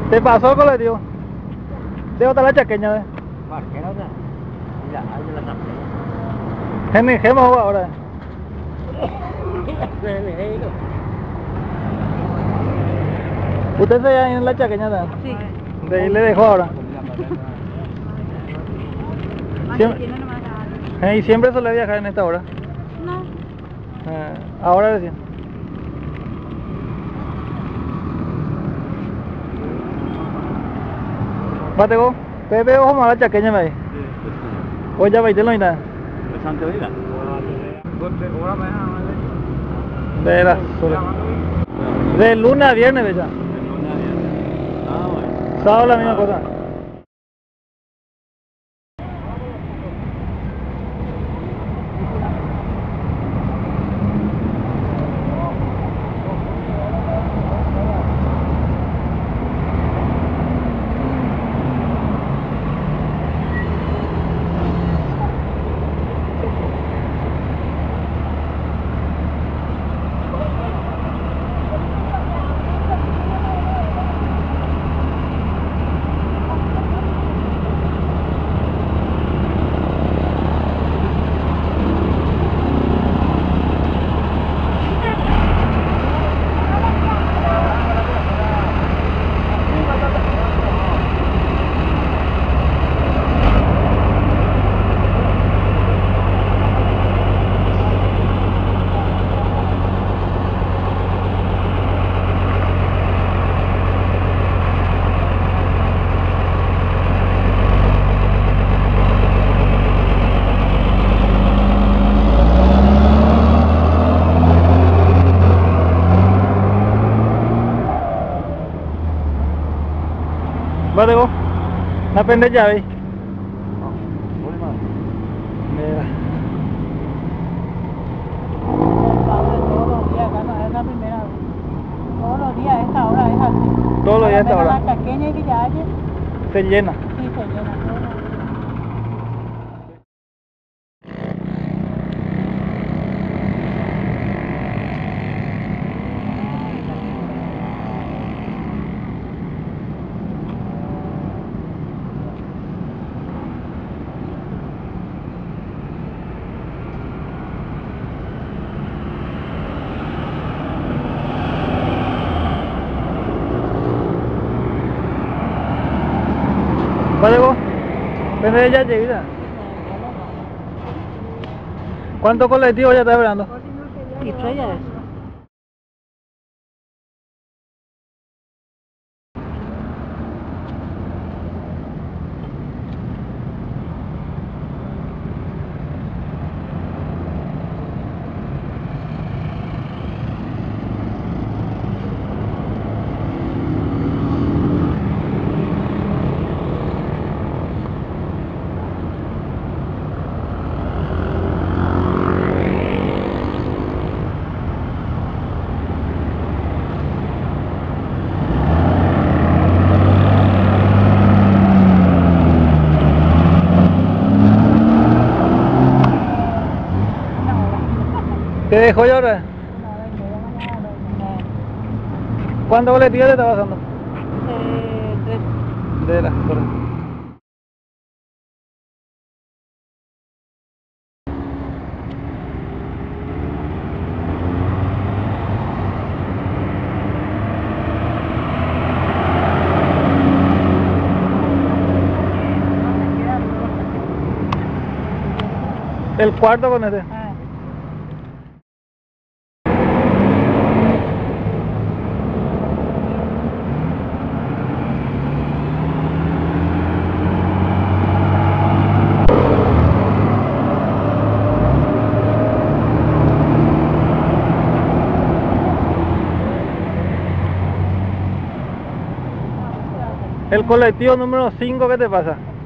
¿Te pasó el colectivo? Debo estar la chaqueña, ¿ves? Mira, ahí la chaqueña. Genijemos ahora. ¿Usted se ahí en la chaqueña también? Sí. De ahí le dejo ahora. Siempre, y siempre suele viajar en esta hora. No. Ahora recién. Bate vos, Pepe, ojo más la chaqueña me. Hoy ya veis lo y nada. De la de lunes a viernes, bella. Sábado la misma cosa. Vale vos, no aprendes llave. Mira. Todos los días, acá no es la primera vez. Todos los días a esta hora es así. Todos los días a esta hora. La chaqueña y Villalle, Se llena. sí, se llena todo. Vale vos, pero ya llega. ¿Cuántos colectivos ya está esperando? Y Freya es. ¿Te dejó ya ahora? ¿Cuántos colectivos te está pasando? De las horas. El cuarto con este. El colectivo número 5, ¿qué te pasa?